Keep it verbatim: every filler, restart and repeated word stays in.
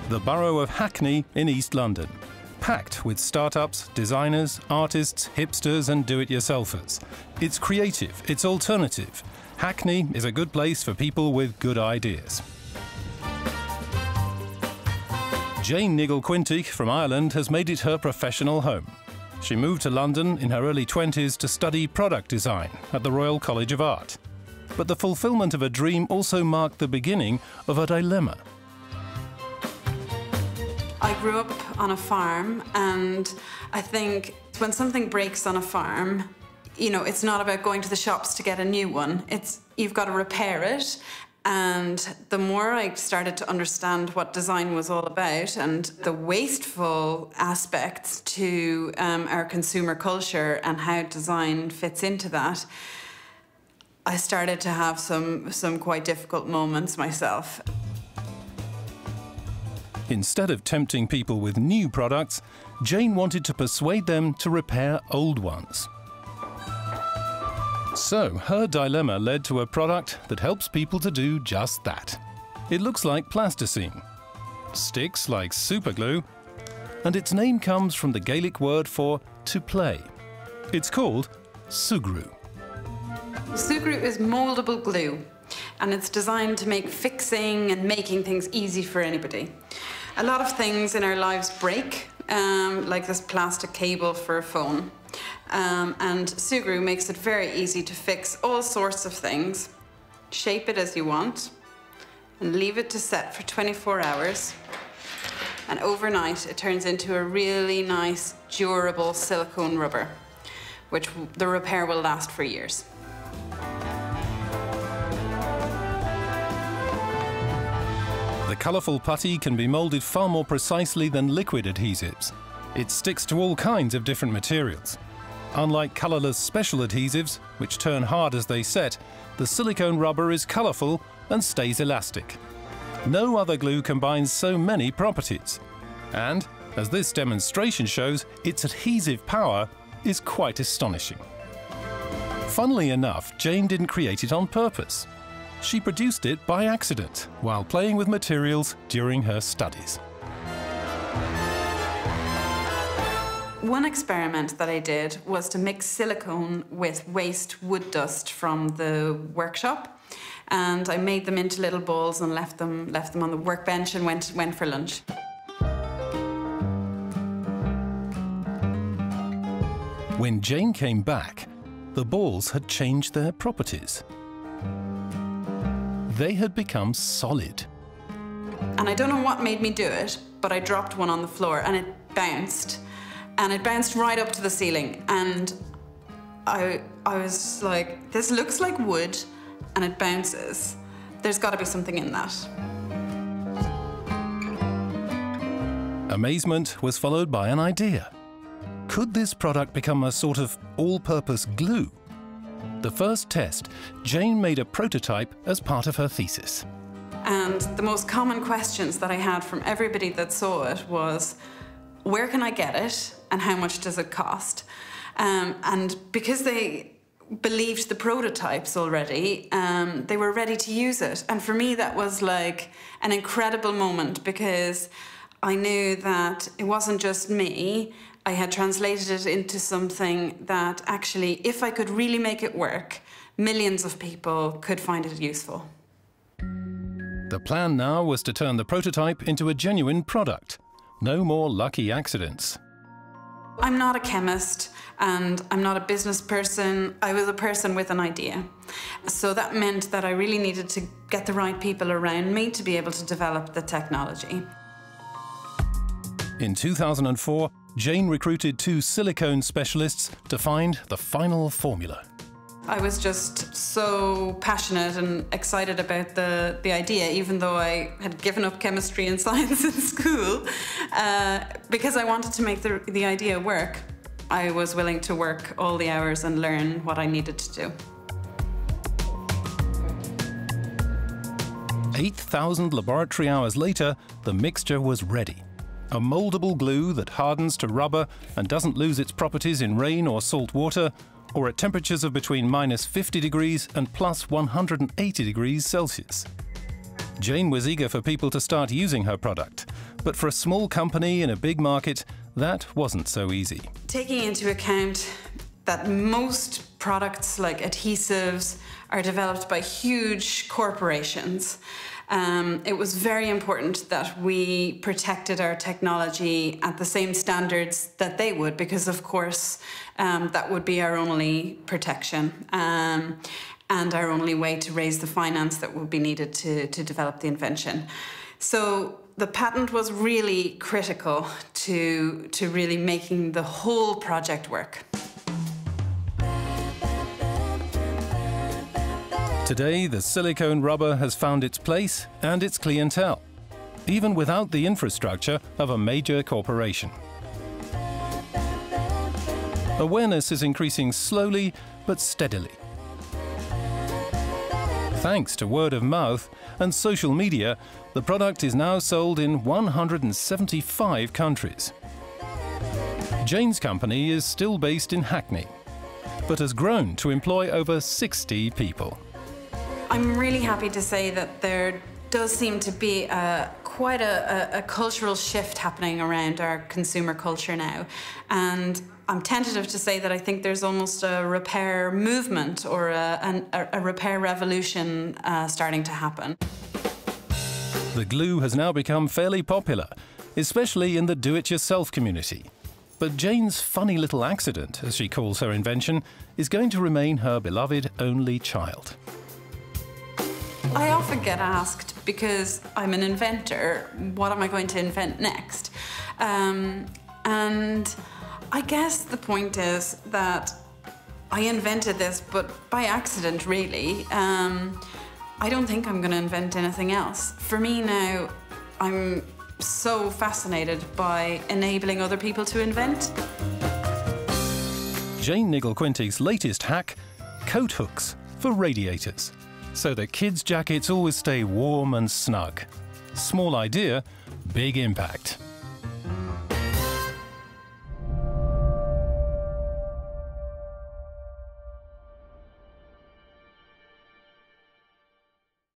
the borough of Hackney in East London. Packed with startups, designers, artists, hipsters and do-it-yourselfers. It's creative, it's alternative. Hackney is a good place for people with good ideas. Jane Niggle-Quintig from Ireland has made it her professional home. She moved to London in her early twenties to study product design at the Royal College of Art. But the fulfilment of a dream also marked the beginning of a dilemma. I grew up on a farm, and I think when something breaks on a farm, you know, it's not about going to the shops to get a new one. It's, you've got to repair it. And the more I started to understand what design was all about and the wasteful aspects to um, our consumer culture and how design fits into that, I started to have some, some quite difficult moments myself. Instead of tempting people with new products, Jane wanted to persuade them to repair old ones. So, her dilemma led to a product that helps people to do just that. It looks like plasticine, sticks like superglue, and its name comes from the Gaelic word for to play. It's called sugrú. Sugrú is mouldable glue, and it's designed to make fixing and making things easy for anybody. A lot of things in our lives break, um, like this plastic cable for a phone. Um, and sugrú makes it very easy to fix all sorts of things. Shape it as you want and leave it to set for twenty-four hours. And overnight it turns into a really nice, durable silicone rubber, which the repair will last for years. The colourful putty can be moulded far more precisely than liquid adhesives. It sticks to all kinds of different materials. Unlike colourless special adhesives, which turn hard as they set, the silicone rubber is colourful and stays elastic. No other glue combines so many properties. And, as this demonstration shows, its adhesive power is quite astonishing. Funnily enough, Jane didn't create it on purpose. She produced it by accident while playing with materials during her studies. One experiment that I did was to mix silicone with waste wood dust from the workshop, and I made them into little balls and left them left them on the workbench and went went for lunch. When Jane came back, the balls had changed their properties. They had become solid. And I don't know what made me do it, but I dropped one on the floor and it bounced. And it bounced right up to the ceiling. And I, I was like, this looks like wood and it bounces. There's got to be something in that. Amazement was followed by an idea. Could this product become a sort of all-purpose glue? The first test, Jane made a prototype as part of her thesis. And the most common questions that I had from everybody that saw it was, where can I get it and how much does it cost? Um, and because they believed the prototypes already, um, they were ready to use it. And for me, that was like an incredible moment because I knew that it wasn't just me. I had translated it into something that actually, if I could really make it work, millions of people could find it useful. The plan now was to turn the prototype into a genuine product. No more lucky accidents. I'm not a chemist and I'm not a business person. I was a person with an idea. So that meant that I really needed to get the right people around me to be able to develop the technology. In two thousand four, Jane recruited two silicone specialists to find the final formula. I was just so passionate and excited about the, the idea, even though I had given up chemistry and science in school. Uh, because I wanted to make the, the idea work, I was willing to work all the hours and learn what I needed to do. eight thousand laboratory hours later, the mixture was ready. A mouldable glue that hardens to rubber and doesn't lose its properties in rain or salt water, or at temperatures of between minus fifty degrees and plus one hundred eighty degrees Celsius. Jane was eager for people to start using her product, But for a small company in a big market, that wasn't so easy. Taking into account that most products like adhesives are developed by huge corporations, um, it was very important that we protected our technology at the same standards that they would, because of course um, that would be our only protection um, and our only way to raise the finance that would be needed to, to develop the invention. So the patent was really critical to, to really making the whole project work. Today, the silicone rubber has found its place and its clientele, even without the infrastructure of a major corporation. Awareness is increasing slowly but steadily. Thanks to word of mouth and social media, the product is now sold in one hundred seventy-five countries. Jane's company is still based in Hackney, but has grown to employ over sixty people. I'm really happy to say that there does seem to be a, quite a, a, a cultural shift happening around our consumer culture now. And I'm tentative to say that I think there's almost a repair movement or a, an, a repair revolution uh, starting to happen. The glue has now become fairly popular, especially in the do-it-yourself community. But Jane's funny little accident, as she calls her invention, is going to remain her beloved only child. I often get asked, because I'm an inventor, what am I going to invent next? Um, and I guess the point is that I invented this, but by accident, really. Um, I don't think I'm going to invent anything else. For me now, I'm so fascinated by enabling other people to invent. Jane Niggle-Quintig's latest hack, coat hooks for radiators, so that kids' jackets always stay warm and snug. Small idea, big impact.